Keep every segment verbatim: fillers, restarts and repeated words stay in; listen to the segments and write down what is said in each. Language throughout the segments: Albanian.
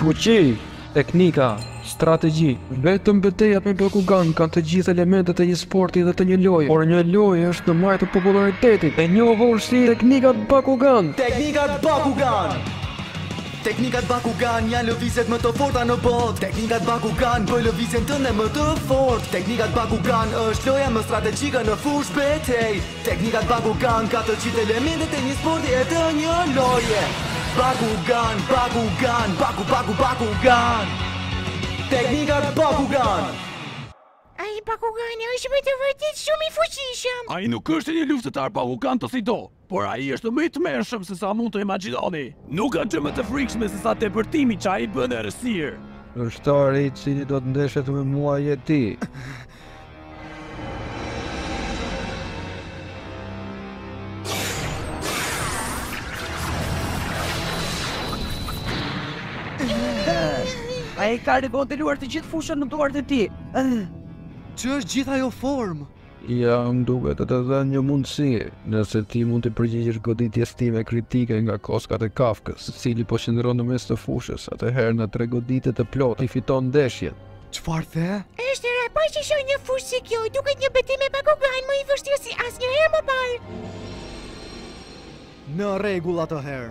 Fuqi, teknika, strategji. Vetëm betejat me Bakugan kanë të gjithë elementet e një sporti dhe të një loje, por një loje është në majë të popularitetit e njohur si teknikat Bakugan. Teknikat Bakugan. Teknikat Bakugan janë lëvizjet më të forta në botë. Teknikat Bakugan bëj lëvizjen tënde më të fortë. Teknikat Bakugan është loja më strategjike në fushë betej. Teknikat Bakugan ka të gjithë elementet e një sporti e të një loje. Bakugan, Bakugan, Baku, Baku, Bakugan. Teknikat Bakugan. Ai Bakugani është me të vërtet shumë i fuqishëm. Ai nuk është një luftëtar Bakugan të si do, por ai është më i tmerrshëm se sa mund të imagjinoni. Nuk ka gjë më të frikshme se sa tepërtimi që ai bën errësirë. Lështari i cili do të ndeshet me mua je ti. Ai ka remodeluar të gjithë fushën në duart e tij. Që është gjithë ajo formë? Ja, më duket të të dhënë një mundësi, nëse ti mund të përgjigjesh goditjes time kritike nga koskat e Kafkës, cili po qëndron në mes të fushës, atëherë në tre goditje të plotë i fiton ndeshjen. Çfarë the? Është e pa që shoh një fushë si kjo, duket një betejë me Bakugan më i vështirë si asnjëherë më parë. Në rregull atëherë.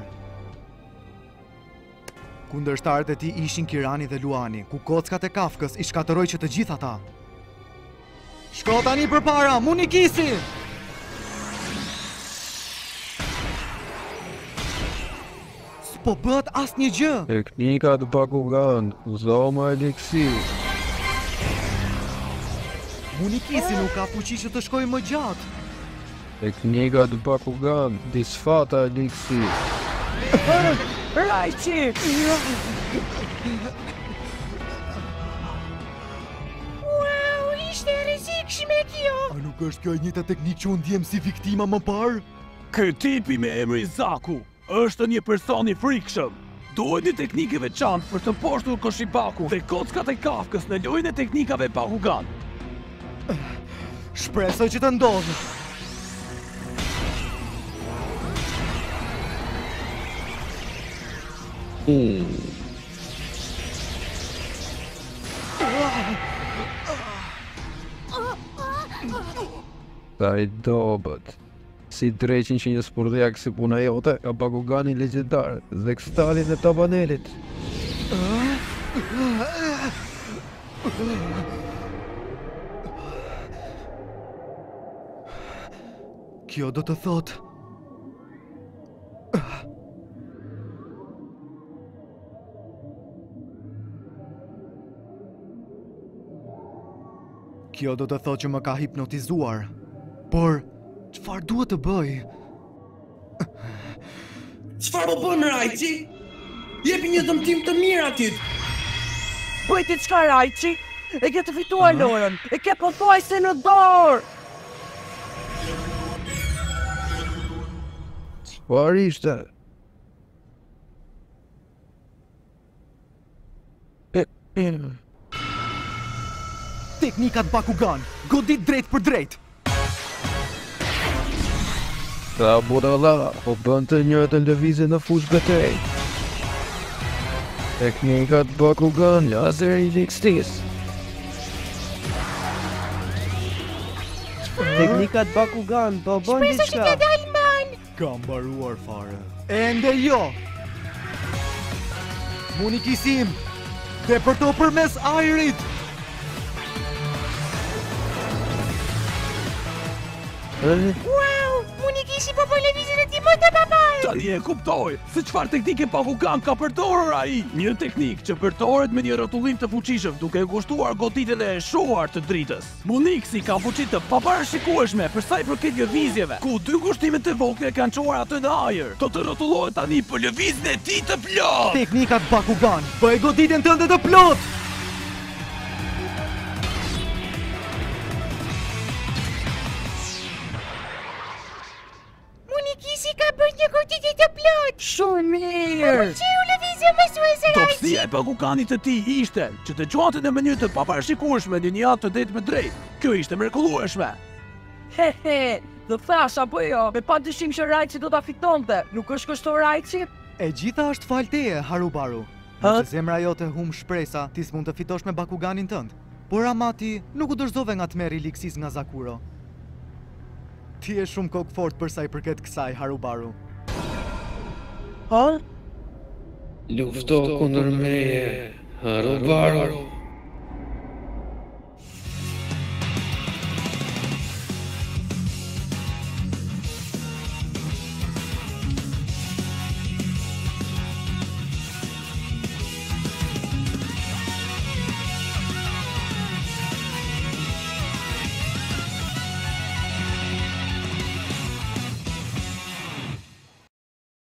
Kundërshtarët e tij ishin Kirani dhe Luani, ku kockat e Kafkës i shkatërroi që të gjithë ata. Shko tani përpara, Munikisi! S'po bët asnjë gjë. Teknikat Bakugan, zoma eliksir. Munikisi nuk ka fuqi që të shkojë më gjatë. Teknikat Bakugan, disfata eliksir. Raichi! Wow, ishte e rrezikshme kjo. A nuk është kjo e njëjta teknikë që unë ndjem si viktima më parë? Ky tipi me emrin Zaku është një person i frikshëm. Duhet një teknikë e veçantë për të mposhtur Koshibaku dhe kockat e Kafkës në lojën e teknikave Bakugan. Shpresoj që të ndodhë. Mm. Ta i dobët. Si dreqin që një spurdhjak si puna jote, ka Bakugani legjendar dhe Kstalin e Tabanelit. Kjo do të thotë Kjo do të thotë që më ka hipnotizuar. Por çfarë duhet të bëj? Çfarë po bën Raichi? Jepi një dëmtim të mirë atit. Bëj ti çka Raichi? E ke të fituar lorën, e ke pothuajse në dorë. Çfarë ishte? E, e. Teknikat Bakugan, godit drejt për drejt. Ta budalla, po bën të njëjtën lëvizje në fushë betej. Teknikat Bakugan, lazer i likstis. Teknikat Bakugan, po bën Shpresoj që diçka. të dalë man. Ka mbaruar fare. Ende jo. Munikisim, dhe për to përmes ajrit. Wow, Munikisi po bën lëvizjen e tij më të paparë. Tani e kuptoj se çfarë teknike Bakugan ka përdorur ai. Një teknikë që përdoret me një rrotullim të fuqishëm duke kushtuar goditjen e shuar të dritës. Munikisi ka fuqi të paparashikueshme për sa i përket lëvizjeve, ku dy kushtimet e vogla kanë çuar atë në ajër. Do të rrotullohet tani për lëvizjen e tij të plot. Teknikat Bakugan, bëj goditjen tënde të plot. Munikisi ka bërë një goditje të plot. Shumë mirë. Qiu lëvizje mësuese Raichi. Topsia e Bakuganit të tij ishte që të quante në mënyrë të paparashikueshme në një atë të drejtë me drejtë. Kjo ishte mrekullueshme. He he, do thash apo jo, me pa dyshim që Raichi do ta fitonte. Nuk është kështu Raichi? E gjitha është fal teje, Harubaru. Nëse zemra jote hum shpresa, ti s'mund të fitosh me Bakuganin tënd. Por ama ti nuk u dorëzove nga tmerri liksis nga Zakuro. Ti je shumë kokë fort për sa i përket kësaj, Harubaru. Ha? Lufto kundër meje, Harubaru.